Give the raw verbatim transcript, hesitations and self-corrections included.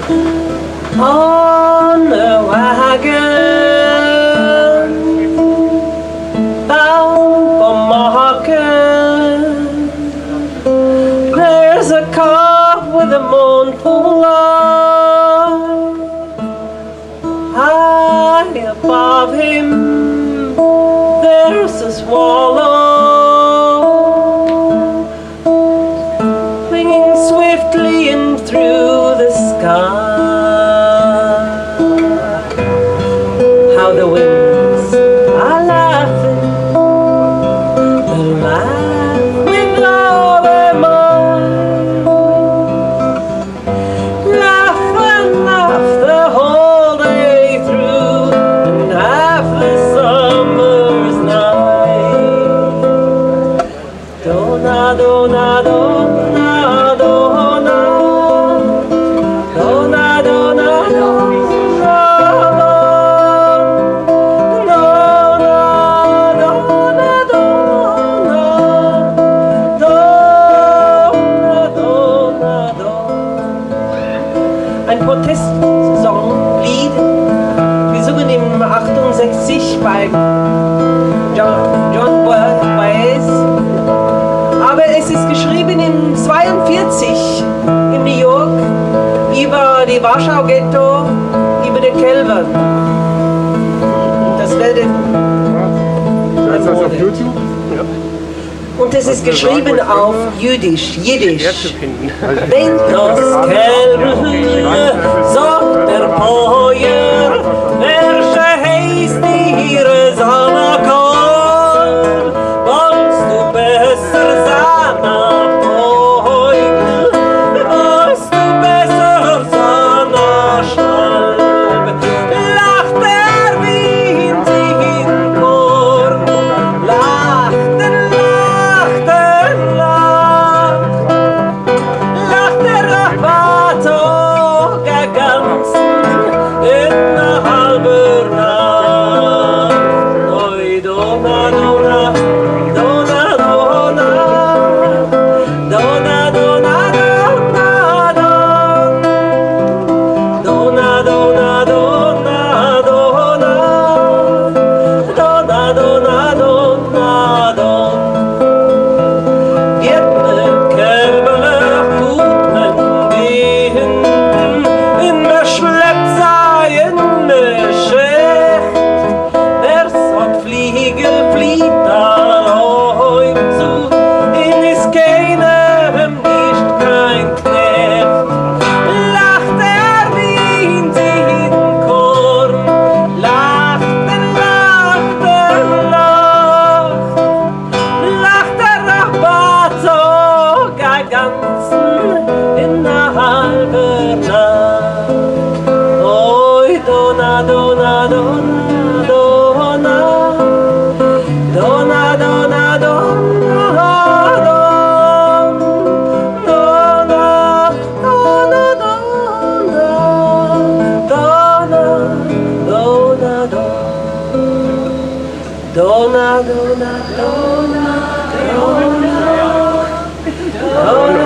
on a wagon bound for Marken. There's a car with a mournful light. High above him there's a swallow winging swiftly in through the sky. How the winds are laughing, they're laughing all their mind. Laugh and laugh the whole day through, and half the summer's night. Dona, dona, dona, dona, dona, dona, dona. Ein Protestsonglied, gesungen im achtundsechzig bei John, John Baez, aber es ist geschrieben in zweiundvierzig in New York über die Warschau-Ghetto, über den Kälber. Das werdet Ist das auf YouTube? Ja. Und es ist geschrieben auf Jüdisch, Jiddisch. Wenn das Kälberhülle sagt der Feuer, welche heißt ihre Sanakal, wollst du besser Sanakal, wollst du besser Sanakal, lacht der Wind in Korn, lacht der Dona, dona, dona, dona, dona.